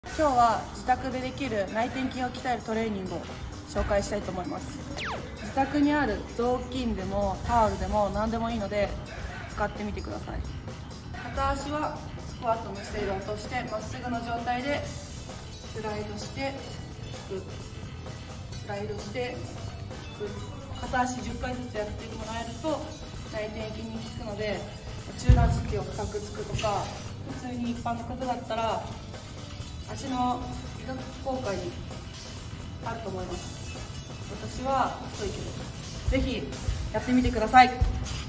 今日は自宅でできる内転筋を鍛えるトレーニングを紹介したいと思います。自宅にある雑巾でもタオルでも何でもいいので使ってみてください。片足はスクワットの姿勢で落としてまっすぐの状態でスライドして引く、スライドして引く、片足10回ずつやってもらえると内転筋に効くので、中段突きを深くつくとか、普通に一般の方だったら足の医学効果にあると思います。私は太いけど、ぜひやってみてください。